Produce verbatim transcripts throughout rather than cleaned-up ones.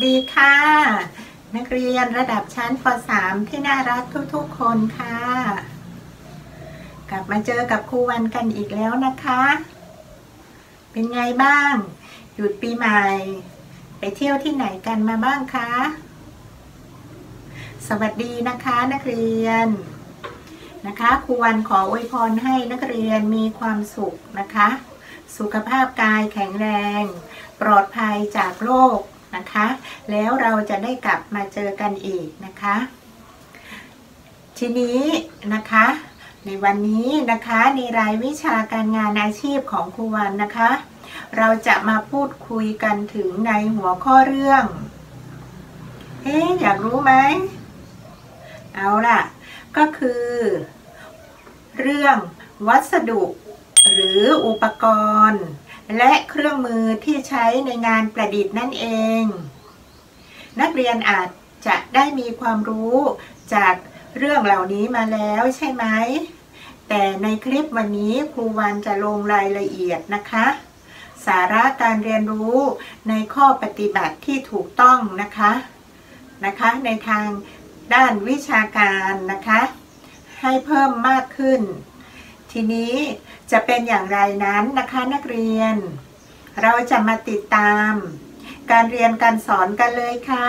ดีค่ะนักเรียนระดับชั้นป สาม ที่น่ารักทุกๆคนค่ะกลับมาเจอกับครูวันกันอีกแล้วนะคะเป็นไงบ้างหยุดปีใหม่ไปเที่ยวที่ไหนกันมาบ้างคะสวัสดีนะคะนักเรียนนะคะครูวันขออวยพรให้นักเรียนมีความสุขนะคะสุขภาพกายแข็งแรงปลอดภัยจากโรคนะคะแล้วเราจะได้กลับมาเจอกันอีกนะคะทีนี้นะคะในวันนี้นะคะในรายวิชาการงานอาชีพของครูวันนะคะเราจะมาพูดคุยกันถึงในหัวข้อเรื่องเอ๊ะอยากรู้ไหมเอาล่ะก็คือเรื่องวัสดุหรืออุปกรณ์และเครื่องมือที่ใช้ในงานประดิษฐ์นั่นเองนักเรียนอาจจะได้มีความรู้จากเรื่องเหล่านี้มาแล้วใช่ไหมแต่ในคลิปวันนี้ครูวันจะลงรายละเอียดนะคะสาระการเรียนรู้ในข้อปฏิบัติที่ถูกต้องนะคะนะคะในทางด้านวิชาการนะคะให้เพิ่มมากขึ้นทีนี้จะเป็นอย่างไรนั้นนะคะนักเรียนเราจะมาติดตามการเรียนการสอนกันเลยค่ะ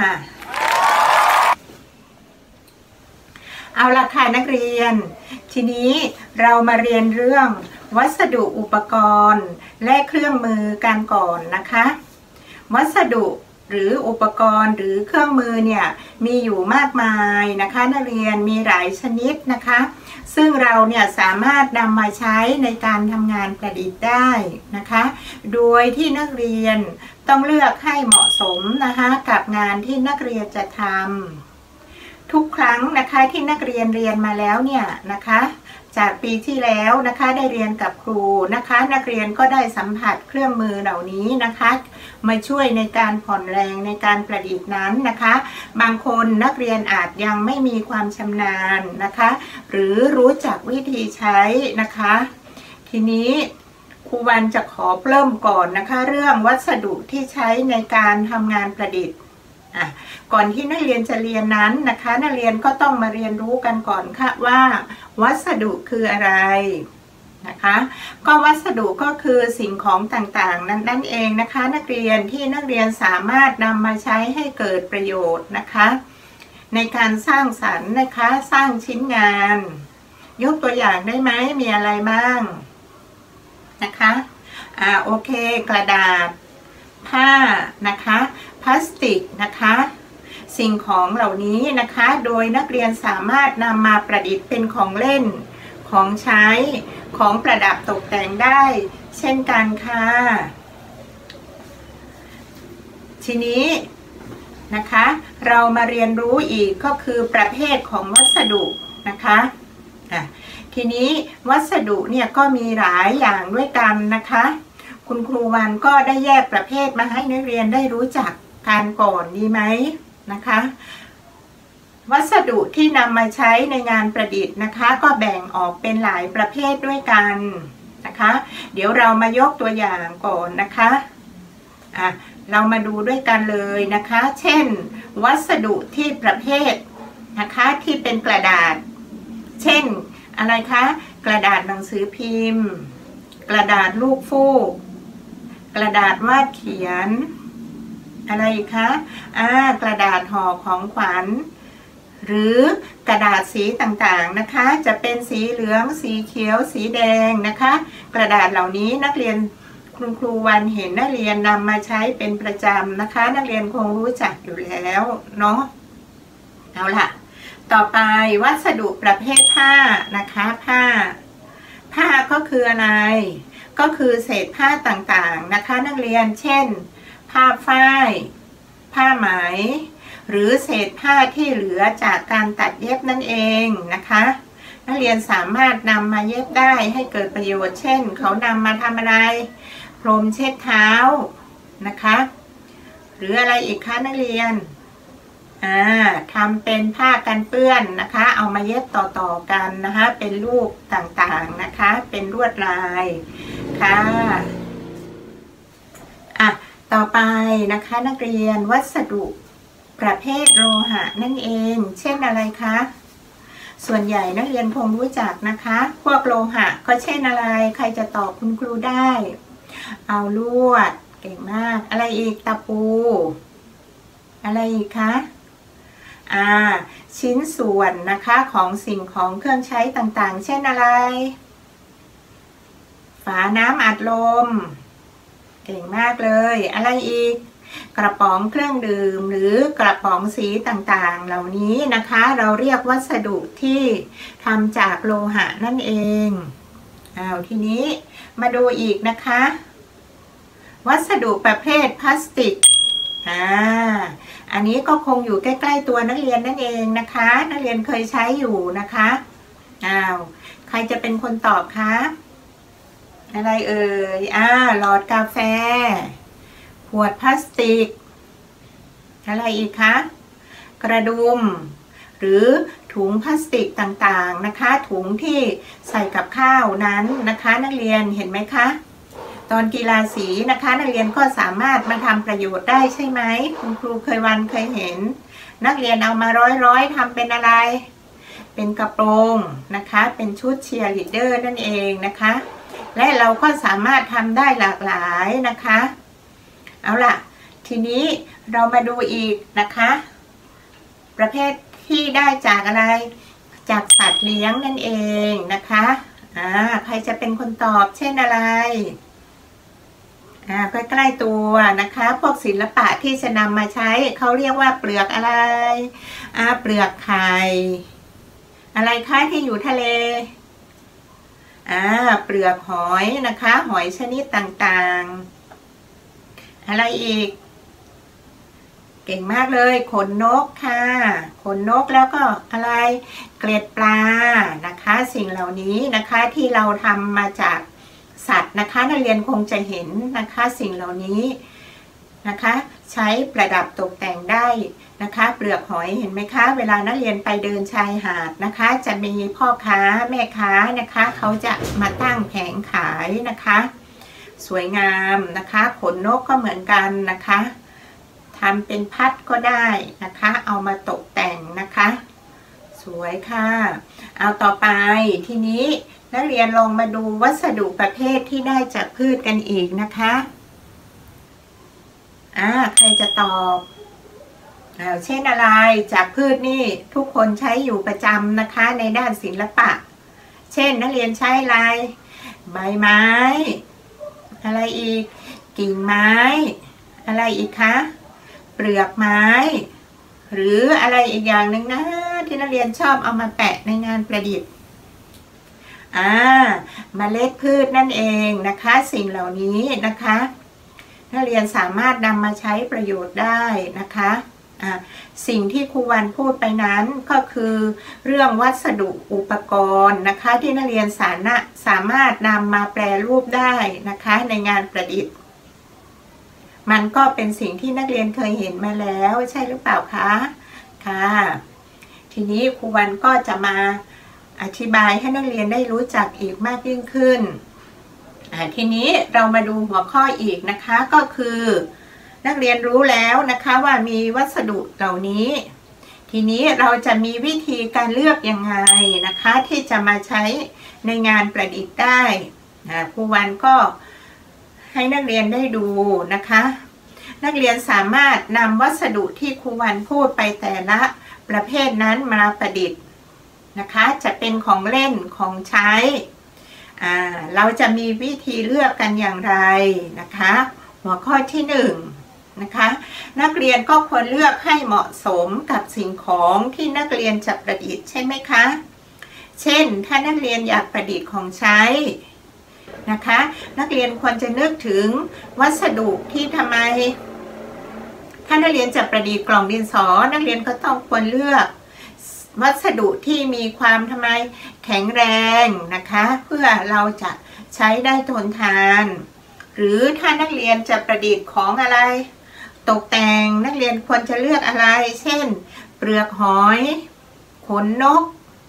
เอาล่ะค่ะนักเรียนทีนี้เรามาเรียนเรื่องวัสดุอุปกรณ์และเครื่องมือกันก่อนนะคะวัสดุหรืออุปกรณ์หรือเครื่องมือเนี่ยมีอยู่มากมายนะคะนักเรียนมีหลายชนิดนะคะซึ่งเราเนี่ยสามารถนำมาใช้ในการทำงานประดิษฐ์ได้นะคะโดยที่นักเรียนต้องเลือกให้เหมาะสมนะคะกับงานที่นักเรียนจะทำทุกครั้งนะคะที่นักเรียนเรียนมาแล้วเนี่ยนะคะจากปีที่แล้วนะคะได้เรียนกับครูนะคะนักเรียนก็ได้สัมผัสเครื่องมือเหล่านี้นะคะมาช่วยในการผ่อนแรงในการประดิษฐ์นั้นนะคะบางคนนักเรียนอาจยังไม่มีความชำนาญนะคะหรือรู้จักวิธีใช้นะคะทีนี้ครูวันจะขอเริ่มก่อนนะคะเรื่องวัสดุที่ใช้ในการทำงานประดิษฐ์ก่อนที่นักเรียนจะเรียนนั้นนะคะนักเรียนก็ต้องมาเรียนรู้กันก่อนค่ะว่าวัสดุคืออะไรนะคะก็วัสดุก็คือสิ่งของต่างๆนั้นนั่นเองนะคะนักเรียนที่นักเรียนสามารถนำมาใช้ให้เกิดประโยชน์นะคะในการสร้างสรรค์นะคะสร้างชิ้นงานยกตัวอย่างได้ไหมมีอะไรบ้างนะคะอ่าโอเคกระดาษผ้านะคะพลาสติกนะคะสิ่งของเหล่านี้นะคะโดยนักเรียนสามารถนำมาประดิษฐ์เป็นของเล่นของใช้ของประดับตกแต่งได้เช่นกันค่ะทีนี้นะคะเรามาเรียนรู้อีกก็คือประเภทของวัสดุนะคะอ่ะทีนี้วัสดุเนี่ยก็มีหลายอย่างด้วยกันนะคะคุณครูวันก็ได้แยกประเภทมาให้นักเรียนได้รู้จักการก่อนดีไหมนะคะวัสดุที่นำมาใช้ในงานประดิษฐ์นะคะก็แบ่งออกเป็นหลายประเภทด้วยกันนะคะเดี๋ยวเรามายกตัวอย่างก่อนนะคะอ่ะเรามาดูด้วยกันเลยนะคะเช่นวัสดุที่ประเภทนะคะที่เป็นกระดาษเช่นอะไรคะกระดาษหนังสือพิมพ์กระดาษลูกฟูกกระดาษวาดเขียนอะไรคะอ่ากระดาษห่อของขวัญหรือกระดาษสีต่างๆนะคะจะเป็นสีเหลืองสีเขียวสีแดงนะคะกระดาษเหล่านี้นักเรียนคุณครูวันเห็นนักเรียนนำมาใช้เป็นประจำนะคะนักเรียนคงรู้จักอยู่แล้วเนาะเอาล่ะต่อไปวัสดุประเภทผ้านะคะผ้าผ้าก็คืออะไรก็คือเศษผ้าต่างๆนะคะนักเรียนเช่นผ้าฝ้ายผ้าไหมหรือเศษผ้าที่เหลือจากการตัดเย็บนั่นเองนะคะนักเรียนสามารถนำมาเย็บได้ให้เกิดประโยชน์เช่นเขานำมาทำอะไรพรมเช็ดเท้านะคะหรืออะไรอีกคะนักเรียนอ่าทำเป็นผ้ากันเปื้อนนะคะเอามาเย็บต่อๆกันนะคะเป็นรูปต่างๆนะคะเป็นลวดลายค่ะอ่ะต่อไปนะคะนักเรียนวัสดุประเภทโลหะนั่นเองเช่นอะไรคะส่วนใหญ่นักเรียนคงรู้จักนะคะพวกโลหะก็เช่นอะไรใครจะตอบคุณครูได้เอาลวดเก่งมากอะไรอีกตะปูอะไรอีกคะอ่าชิ้นส่วนนะคะของสิ่งของเครื่องใช้ต่างๆเช่นอะไรฝาน้ำอัดลมเก่งมากเลยอะไรอีกกระป๋องเครื่องดื่มหรือกระป๋องสีต่างๆเหล่านี้นะคะเราเรียกวัสดุที่ทำจากโลหะนั่นเองอ้าวทีนี้มาดูอีกนะคะวัสดุประเภทพลาสติกอ่าอันนี้ก็คงอยู่ใกล้ๆตัวนักเรียนนั่นเองนะคะนักเรียนเคยใช้อยู่นะคะอ้าวใครจะเป็นคนตอบคะอะไรเอ่ยอ่าหลอดกาแฟขวดพลาสติกอะไรอีกคะกระดุมหรือถุงพลาสติกต่างๆนะคะถุงที่ใส่กับข้าวนั้นนะคะนักเรียนเห็นไหมคะตอนกีฬาสีนะคะนักเรียนก็สามารถมาทำประโยชน์ได้ใช่ไหมคุณครูเคยวันเคยเห็นนักเรียนเอามาร้อยๆทำเป็นอะไรเป็นกระโปรงนะคะเป็นชุดเชียร์ลีดเดอร์นั่นเองนะคะและเราก็สามารถทำได้หลากหลายนะคะเอาล่ะทีนี้เรามาดูอีกนะคะประเภทที่ได้จากอะไรจากสัตว์เลี้ยงนั่นเองนะคะอ่าใครจะเป็นคนตอบเช่นอะไรอ่าใกล้ๆตัวนะคะพวกศิลปะที่จะนำมาใช้เขาเรียกว่าเปลือกอะไรอ่าเปลือกไข่อะไรคะที่อยู่ทะเลอ่าเปลือกหอยนะคะหอยชนิดต่างๆอะไรอีกเก่งมากเลยขนนกค่ะขนนกแล้วก็อะไรเกล็ดปลานะคะสิ่งเหล่านี้นะคะที่เราทำมาจากสัตว์นะคะนักเรียนคงจะเห็นนะคะสิ่งเหล่านี้นะคะใช้ประดับตกแต่งได้นะคะเปลือกหอยเห็นไหมคะเวลานักเรียนไปเดินชายหาดนะคะจะมีพ่อค้าแม่ค้านะคะเขาจะมาตั้งแผงขายนะคะสวยงามนะคะขนนกก็เหมือนกันนะคะทำเป็นพัดก็ได้นะคะเอามาตกแต่งนะคะสวยค่ะเอาต่อไปทีนี้นักเรียนลองมาดูวัสดุประเภทที่ได้จากพืชกันอีกนะคะอ่าใครจะตอบอ่าเช่นอะไรจากพืชนี่ทุกคนใช้อยู่ประจำนะคะในด้านศิลปะเช่นนักเรียนใช้อะไรใบไม้อะไรอีกกิ่งไม้อะไรอีกคะเปลือกไม้หรืออะไรอีกอย่างหนึ่งนะที่นักเรียนชอบเอามาแปะในงานประดิษฐ์อ่าเมล็ดพืชนั่นเองนะคะสิ่งเหล่านี้นะคะนักเรียนสามารถนำมาใช้ประโยชน์ได้นะคะอ่าสิ่งที่ครูวันพูดไปนั้นก็คือเรื่องวัสดุอุปกรณ์นะคะที่นักเรียนสามารถสามารถนำมาแปรรูปได้นะคะในงานประดิษฐ์มันก็เป็นสิ่งที่นักเรียนเคยเห็นมาแล้วใช่หรือเปล่าคะค่ะทีนี้ครูวันก็จะมาอธิบายให้นักเรียนได้รู้จักอีกมากยิ่งขึ้นทีนี้เรามาดูหัวข้ออีกนะคะก็คือนักเรียนรู้แล้วนะคะว่ามีวัสดุเหล่านี้ทีนี้เราจะมีวิธีการเลือกยังไงนะคะที่จะมาใช้ในงานประดิษฐ์ได้ครูวันก็ให้นักเรียนได้ดูนะคะนักเรียนสามารถนำวัสดุที่ครูวันพูดไปแต่ละประเภทนั้นมาประดิษฐ์นะคะจะเป็นของเล่นของใช้อ่าเราจะมีวิธีเลือกกันอย่างไรนะคะหัวข้อที่หนึ่งนะคะนักเรียนก็ควรเลือกให้เหมาะสมกับสิ่งของที่นักเรียนจะประดิษฐ์ใช่ไหมคะเช่นถ้านักเรียนอยากประดิษฐ์ของใช้นะคะนักเรียนควรจะนึกถึงวัสดุที่ทำไมถ้านักเรียนจะประดิษฐ์กล่องดินสอนักเรียนก็ต้องควรเลือกวัสดุที่มีความทำไมแข็งแรงนะคะเพื่อเราจะใช้ได้ทนทานหรือถ้านักเรียนจะประดิษฐ์ของอะไรตกแต่งนักเรียนควรจะเลือกอะไรเช่นเปลือกหอยขนนก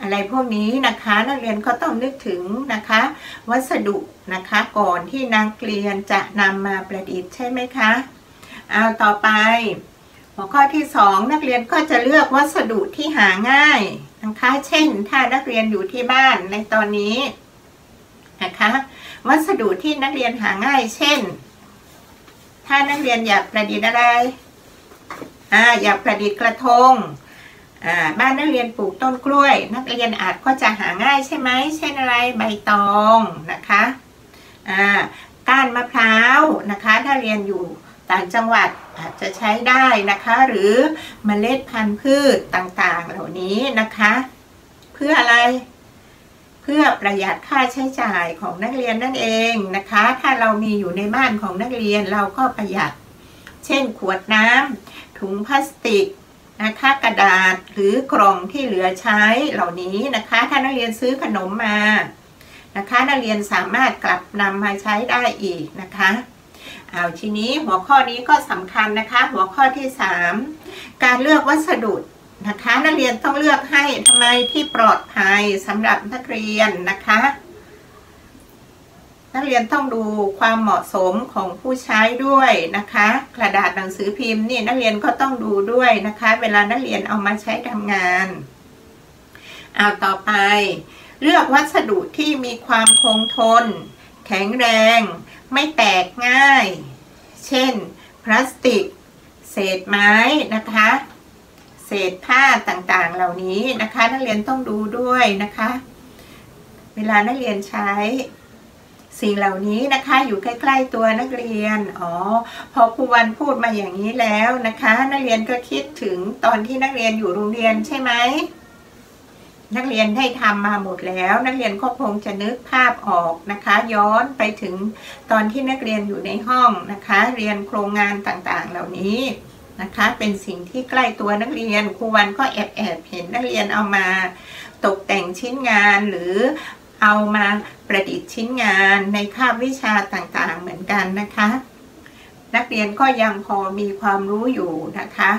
อะไรพวกนี้นะคะนักเรียนก็ต้องนึกถึงนะคะวัสดุนะคะก่อนที่นักเรียนจะนำมาประดิษฐ์ใช่ไหมคะเอาต่อไปหัวข้อที่สองนักเรียนก็จะเลือกวัสดุที่หาง่ายนะคะเช่นถ้านักเรียนอยู่ที่บ้านในตอนนี้นะคะวัสดุที่นักเรียนหาง่ายเช่นถ้านักเรียนอยากประดิษฐ์อะไรอ่าอยากประดิษฐ์กระทงอ่าบ้านนักเรียนปลูกต้นกล้วยนักเรียนอาจก็จะหาง่ายใช่ไหมเช่นอะไรใบตองนะคะอ่าก้านมะพร้าวนะคะถ้าเรียนอยู่ต่างจังหวัดอาจจะใช้ได้นะคะหรือเมล็ดพันธุ์พืชต่างๆเหล่านี้นะคะเพื่ออะไรเพื่อประหยัดค่าใช้จ่ายของนักเรียนนั่นเองนะคะถ้าเรามีอยู่ในบ้านของนักเรียนเราก็ประหยัดเช่นขวดน้ำถุงพลาสติกนะคะกระดาษหรือกล่องที่เหลือใช้เหล่านี้นะคะถ้านักเรียนซื้อขนมมานะคะนักเรียนสามารถกลับนำมาใช้ได้อีกนะคะเอาทีนี้หัวข้อนี้ก็สำคัญนะคะหัวข้อที่สามการเลือกวัสดุนะคะนักเรียนต้องเลือกให้ทำไมที่ปลอดภัยสำหรับนักเรียนนะคะนักเรียนต้องดูความเหมาะสมของผู้ใช้ด้วยนะคะกระดาษหนังสือพิมพ์นี่นักเรียนก็ต้องดูด้วยนะคะเวลานักเรียนเอามาใช้ทำงานเอาต่อไปเลือกวัสดุที่มีความคงทนแข็งแรงไม่แตกง่ายเช่นพลาสติกเศษไม้นะคะเศษผ้าต่างๆเหล่านี้นะคะนักเรียนต้องดูด้วยนะคะเวลานักเรียนใช้สิ่งเหล่านี้นะคะอยู่ใกล้ๆตัวนักเรียนอ๋อพอครูวันพูดมาอย่างนี้แล้วนะคะนักเรียนก็คิดถึงตอนที่นักเรียนอยู่โรงเรียนใช่ไหมนักเรียนได้ทำมาหมดแล้วนักเรียนก็คงจะนึกภาพออกนะคะย้อนไปถึงตอนที่นักเรียนอยู่ในห้องนะคะเรียนโครงงานต่างๆเหล่านี้นะคะเป็นสิ่งที่ใกล้ตัวนักเรียนครูวันก็แอบแอบเห็นนักเรียนเอามาตกแต่งชิ้นงานหรือเอามาประดิษฐ์ชิ้นงานในคาบวิชาต่างๆเหมือนกันนะคะนักเรียนก็ยังพอมีความรู้อยู่นะคะ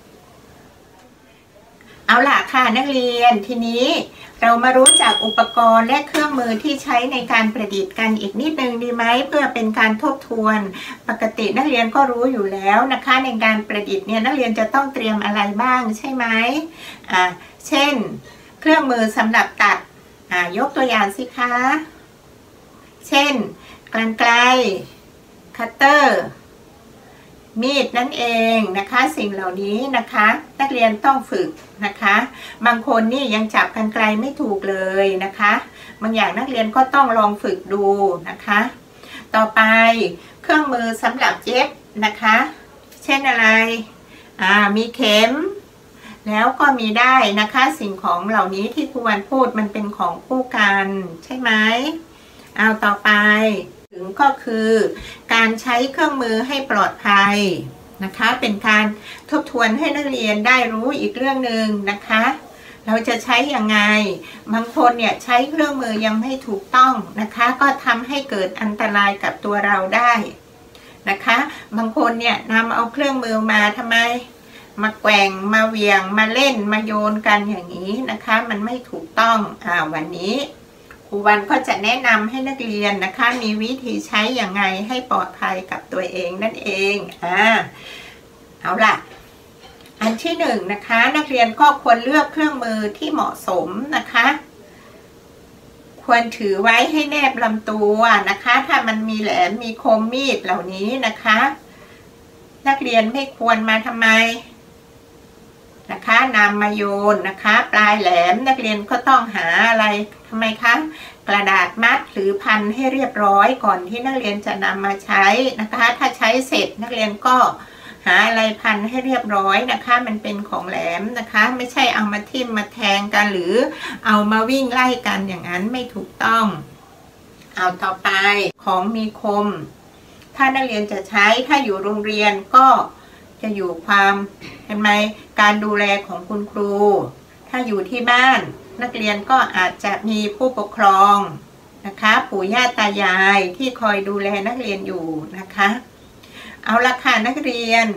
เอาล่ะค่ะนักเรียนทีนี้เรามารู้จักอุปกรณ์และเครื่องมือที่ใช้ในการประดิษฐ์กันอีกนิดนึงดีไหมเพื่อเป็นการทบทวนปกตินักเรียนก็รู้อยู่แล้วนะคะในการประดิษฐ์เนี่ยนักเรียนจะต้องเตรียมอะไรบ้างใช่ไหมอ่าเช่นเครื่องมือสำหรับตัดอ่ายกตัวอย่างสิคะเช่นกรรไกรคัตเตอร์มีดนั่นเองนะคะสิ่งเหล่านี้นะคะนักเรียนต้องฝึกนะคะบางคนนี่ยังจับกรรไกรไม่ถูกเลยนะคะบางอย่างนักเรียนก็ต้องลองฝึกดูนะคะต่อไปเครื่องมือสำหรับเย็บนะคะเช่นอะไรอ่ามีเข็มแล้วก็มีได้นะคะสิ่งของเหล่านี้ที่ครูวันพูดมันเป็นของคู่กันใช่ไหมเอาต่อไปถึงก็คือการใช้เครื่องมือให้ปลอดภัยนะคะเป็นการทบทวนให้นักเรียนได้รู้อีกเรื่องหนึ่งนะคะเราจะใช้ยังไงบางคนเนี่ยใช้เครื่องมือยังไม่ถูกต้องนะคะก็ทำให้เกิดอันตรายกับตัวเราได้นะคะบางคนเนี่ยนำเอาเครื่องมือมาทำไมมาแกว่งมาเหวี่ยงมาเล่นมาโยนกันอย่างนี้นะคะมันไม่ถูกต้องอ่าวันนี้ครูวันก็จะแนะนำให้นักเรียนนะคะมีวิธีใช้อย่างไรให้ปลอดภัยกับตัวเองนั่นเองอ่าเอาล่ะอันที่หนึ่งนะคะนักเรียนก็ควรเลือกเครื่องมือที่เหมาะสมนะคะควรถือไว้ให้แนบลำตัวนะคะถ้ามันมีแหลมมีคมมีดเหล่านี้นะคะนักเรียนไม่ควรมาทำไมนะคะนำมาโยนนะคะปลายแหลมนักเรียนก็ต้องหาอะไรทำไมคะกระดาษมัดหรือพันให้เรียบร้อยก่อนที่นักเรียนจะนำมาใช้นะคะถ้าใช้เสร็จนักเรียนก็หาอะไรพันให้เรียบร้อยนะคะมันเป็นของแหลมนะคะไม่ใช่เอามาทิ่มมาแทงกันหรือเอามาวิ่งไล่กันอย่างนั้นไม่ถูกต้องเอาต่อไปของมีคมถ้านักเรียนจะใช้ถ้าอยู่โรงเรียนก็จะอยู่ความเห็นไหมการดูแลของคุณครูถ้าอยู่ที่บ้านนักเรียนก็อาจจะมีผู้ปกครองนะคะปู่ย่าตายายที่คอยดูแลนักเรียนอยู่นะคะเอาละค่ะนักเรียน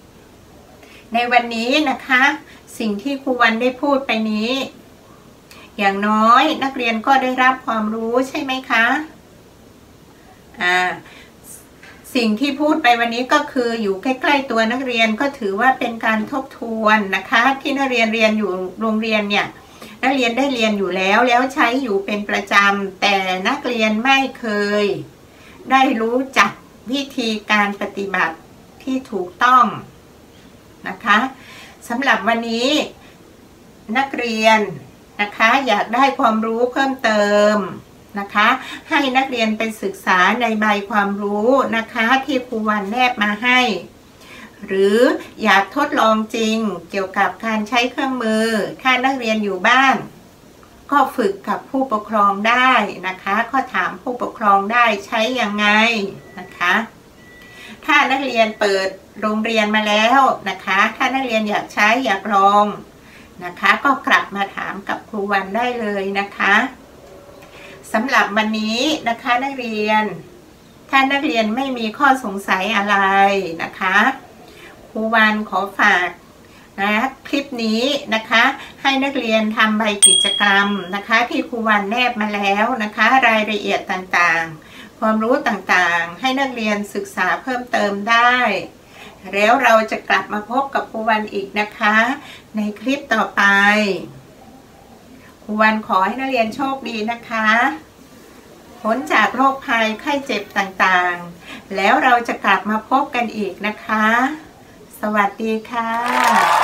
ในวันนี้นะคะสิ่งที่ครูวันได้พูดไปนี้อย่างน้อยนักเรียนก็ได้รับความรู้ใช่ไหมคะอ่าสิ่งที่พูดไปวันนี้ก็คืออยู่ใกล้ๆตัวนักเรียนก็ถือว่าเป็นการทบทวนนะคะที่นักเรียนเรียนอยู่โรงเรียนเนี่ยนักเรียนได้เรียนอยู่แล้วแล้วใช้อยู่เป็นประจำแต่นักเรียนไม่เคยได้รู้จักวิธีการปฏิบัติที่ถูกต้องนะคะสำหรับวันนี้นักเรียนนะคะอยากได้ความรู้เพิ่มเติมนะคะให้นักเรียนไปศึกษาในใบความรู้นะคะที่ครูวันแนบมาให้หรืออยากทดลองจริงเกี่ยวกับการใช้เครื่องมือถ้านักเรียนอยู่บ้านก็ฝึกกับผู้ปกครองได้นะคะก็ถามผู้ปกครองได้ใช้ยังไงนะคะถ้านักเรียนเปิดโรงเรียนมาแล้วนะคะถ้านักเรียนอยากใช้อยากลองนะคะก็กลับมาถามกับครูวันได้เลยนะคะสำหรับวันนี้นะคะนักเรียนถ้านักเรียนไม่มีข้อสงสัยอะไรนะคะครูวันขอฝากนะคลิปนี้นะคะให้นักเรียนทำใบกิจกรรมนะคะที่ครูวันแนบมาแล้วนะคะรายละเอียดต่างๆความรู้ต่างๆให้นักเรียนศึกษาเพิ่มเติมได้แล้วเราจะกลับมาพบกับครูวันอีกนะคะในคลิปต่อไปครูวันขอให้นักเรียนโชคดีนะคะพ้นจากโรคภัยไข้เจ็บต่างๆแล้วเราจะกลับมาพบกันอีกนะคะสวัสดีค่ะ